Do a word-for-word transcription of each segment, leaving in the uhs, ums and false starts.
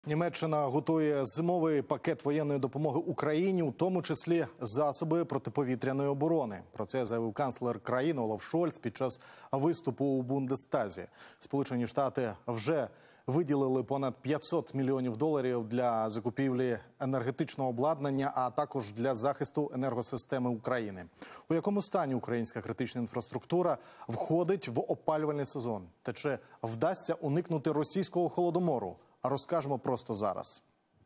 Німеччина готує зимовий пакет воєнної допомоги Україні, у тому числі засоби протиповітряної оборони. Про це заявив канцлер країни Олаф Шольц під час виступу у Бундестазі. Сполучені Штати вже виділили понад п'ятсот мільйонів доларів для закупівлі енергетичного обладнання, а також для захисту енергосистеми України. У якому стані українська критична інфраструктура входить в опалювальний сезон? Та чи вдасться уникнути російського холодомору? А розкажемо просто зараз.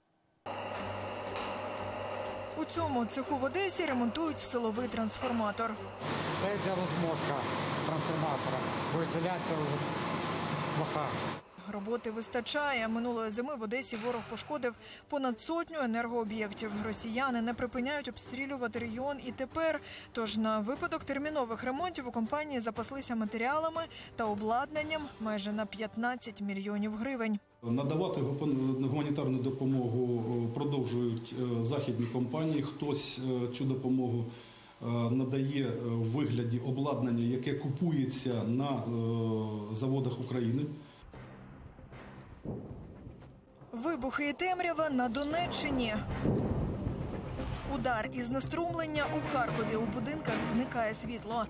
У цьому цеху в Одесі ремонтують силовий трансформатор. Це йде розмотка трансформатора, бо ізоляція вже плоха. Роботи вистачає. Минулої зими в Одесі ворог пошкодив понад сотню енергооб'єктів. Росіяни не припиняють обстрілювати регіон і тепер. Тож на випадок термінових ремонтів у компанії запаслися матеріалами та обладнанням майже на п'ятнадцять мільйонів гривень. Надавати гуманітарну допомогу продовжують західні компанії. Хтось цю допомогу надає в вигляді обладнання, яке купується на заводах України. Вибухи і темрява на Донеччині. Удар із знеструмлення у Харкові. У будинках зникає світло.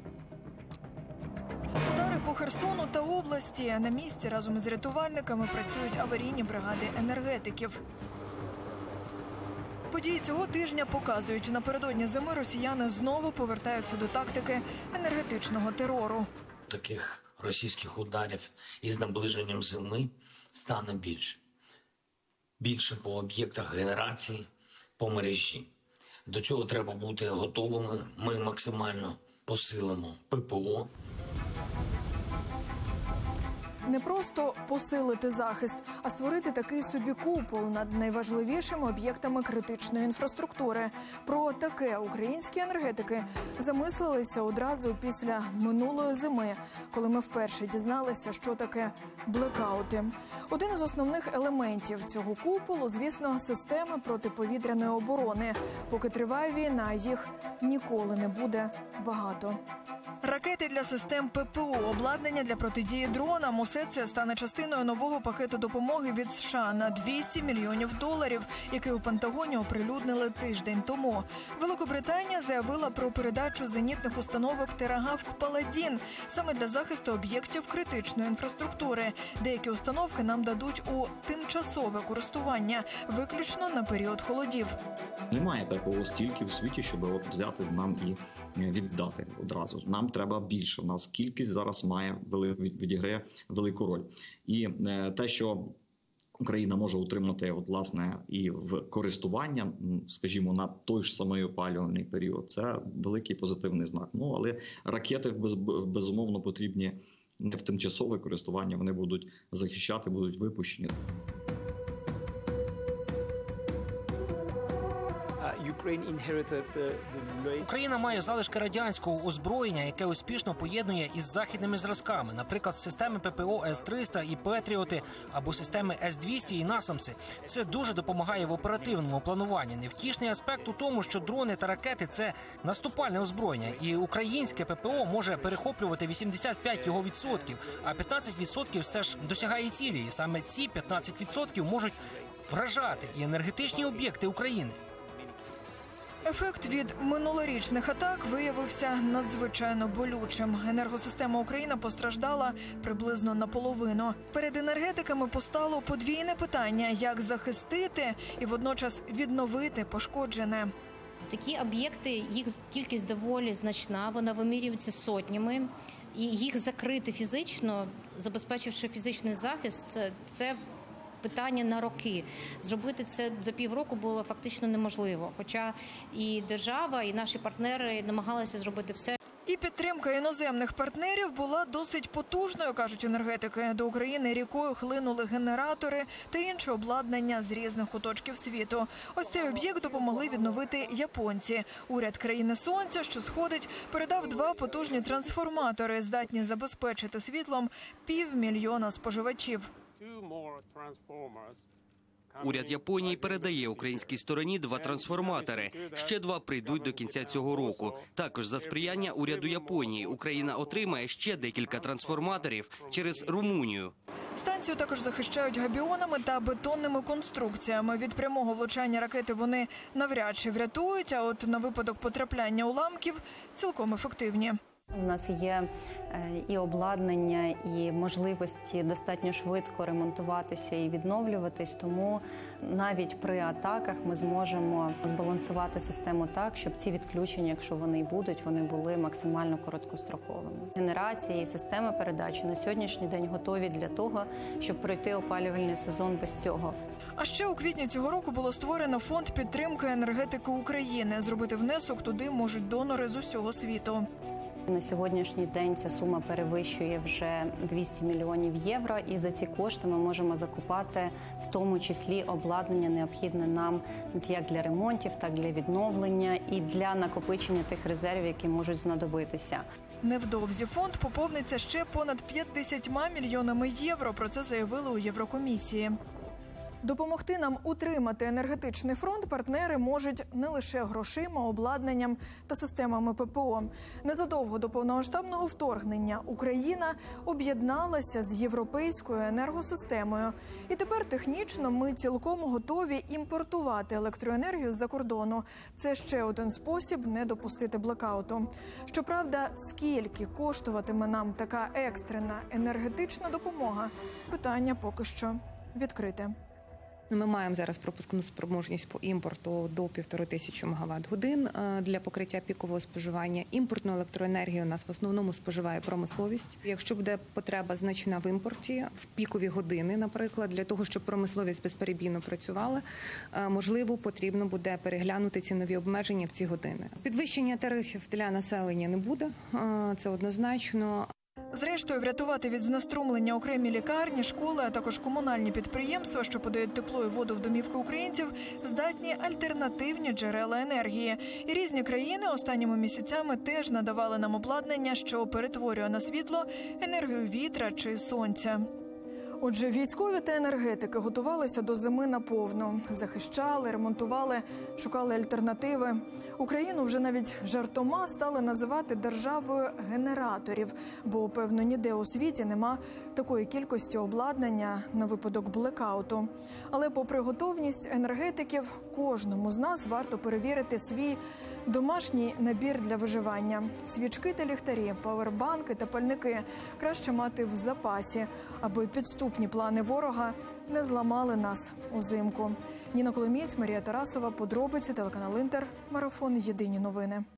Удари по Херсону та області. На місці разом із рятувальниками працюють аварійні бригади енергетиків. Події цього тижня показують, напередодні зими росіяни знову повертаються до тактики енергетичного терору. Таких російських ударів із наближенням зими стане більше. Більше по об'єктах генерації, по мережі. До цього треба бути готовими. Ми максимально посилимо ППО. Не просто посилити захист, а створити такий собі купол над найважливішими об'єктами критичної інфраструктури. Про таке українські енергетики замислилися одразу після минулої зими, коли ми вперше дізналися, що таке блекаути. Один із основних елементів цього куполу, звісно, системи протиповітряної оборони. Поки триває війна, їх ніколи не буде багато. Ракети для систем ППО, обладнання для протидії дронам – усе це стане частиною нового пакету допомоги від США на двісті мільйонів доларів, який у Пентагоні оприлюднили тиждень тому. Великобританія заявила про передачу зенітних установок «Терагавк Паладін» саме для захисту об'єктів критичної інфраструктури. Деякі установки нам дадуть у тимчасове користування, виключно на період холодів. Немає ППО стільки у світі, щоб от взяти нам і віддати одразу. Нам треба більше. У нас кількість зараз має відіграє велику роль. І те, що Україна може утримати от, власне, і в користування, скажімо, на той ж самий опалювальний період, це великий позитивний знак. Ну, але ракети, безумовно, потрібні не в тимчасове користування, вони будуть захищати, будуть випущені. Україна має залишки радянського озброєння, яке успішно поєднує із західними зразками, наприклад, системи ППО С триста і Петріоти, або системи С двісті і Насамси. Це дуже допомагає в оперативному плануванні. Невтішний аспект у тому, що дрони та ракети – це наступальне озброєння, і українське ППО може перехоплювати вісімдесят п'ять його відсотків, а п'ятнадцять відсотків все ж досягає цілі. І саме ці п'ятнадцять відсотків можуть вражати і енергетичні об'єкти України. Ефект від минулорічних атак виявився надзвичайно болючим. Енергосистема України постраждала приблизно наполовину. Перед енергетиками постало подвійне питання – як захистити і водночас відновити пошкоджене. Такі об'єкти, їх кількість доволі значна, вона вимірюється сотнями. І їх закрити фізично, забезпечивши фізичний захист, це, це питання на роки. Зробити це за півроку було фактично неможливо. Хоча і держава, і наші партнери намагалися зробити все. І підтримка іноземних партнерів була досить потужною, кажуть енергетики. До України рікою хлинули генератори та інше обладнання з різних куточків світу. Ось цей об'єкт допомогли відновити японці. Уряд країни Сонця, що сходить, передав два потужні трансформатори, здатні забезпечити світлом півмільйона споживачів. Уряд Японії передає українській стороні два трансформатори. Ще два прийдуть до кінця цього року. Також за сприяння уряду Японії Україна отримає ще декілька трансформаторів через Румунію. Станцію також захищають габіонами та бетонними конструкціями. Від прямого влучання ракети вони навряд чи врятують, а от на випадок потрапляння уламків цілком ефективні. У нас є і обладнання, і можливості достатньо швидко ремонтуватися і відновлюватись, тому навіть при атаках ми зможемо збалансувати систему так, щоб ці відключення, якщо вони й будуть, вони були максимально короткостроковими. Генерації і системи передачі на сьогоднішній день готові для того, щоб пройти опалювальний сезон без цього. А ще у квітні цього року було створено фонд підтримки енергетики України. Зробити внесок туди можуть донори з усього світу. На сьогоднішній день ця сума перевищує вже двісті мільйонів євро, і за ці кошти ми можемо закупати в тому числі обладнання, необхідне нам як для ремонтів, так і для відновлення і для накопичення тих резервів, які можуть знадобитися. Невдовзі фонд поповниться ще понад п'ятдесятьма мільйонами євро, про це заявили у Єврокомісії. Допомогти нам утримати енергетичний фронт партнери можуть не лише грошима, обладнанням та системами ППО. Незадовго до повномасштабного вторгнення Україна об'єдналася з європейською енергосистемою. І тепер технічно ми цілком готові імпортувати електроенергію з-за кордону. Це ще один спосіб не допустити блекауту. Щоправда, скільки коштуватиме нам така екстрена енергетична допомога? Питання поки що відкрите. Ми маємо зараз пропускну спроможність по імпорту до півтори тисячі мегаватт-годин для покриття пікового споживання. Імпортну електроенергію у нас в основному споживає промисловість. Якщо буде потреба значна в імпорті, в пікові години, наприклад, для того, щоб промисловість безперебійно працювала, можливо, потрібно буде переглянути цінові обмеження в ці години. Підвищення тарифів для населення не буде, це однозначно. Зрештою, врятувати від знеструмлення окремі лікарні, школи, а також комунальні підприємства, що подають тепло і воду в домівки українців, здатні альтернативні джерела енергії. І різні країни останніми місяцями теж надавали нам обладнання, що перетворює на світло енергію вітра чи сонця. Отже, військові та енергетики готувалися до зими наповну. Захищали, ремонтували, шукали альтернативи. Україну вже навіть жартома стали називати державою генераторів, бо, певно, ніде у світі нема такої кількості обладнання на випадок блекауту. Але попри готовність енергетиків, кожному з нас варто перевірити свій домашній набір для виживання. Свічки та ліхтарі, павербанки та пальники краще мати в запасі, аби підступні плани ворога не зламали нас узимку. Ніна Коломієць, Марія Тарасова, подробиці, телеканал Інтер, марафон «Єдині новини».